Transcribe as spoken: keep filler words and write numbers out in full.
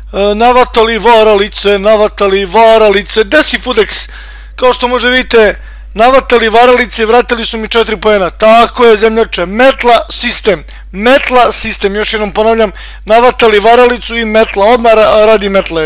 navatali varalice, navatali varalice, gde si Fudex? Kao što može vidite, navatali varalice i vratili su mi četiri poena. Tako je, zemljače, metla sistem, metla sistem, još jednom ponavljam, navatali varalicu i metla, odmah radi metle.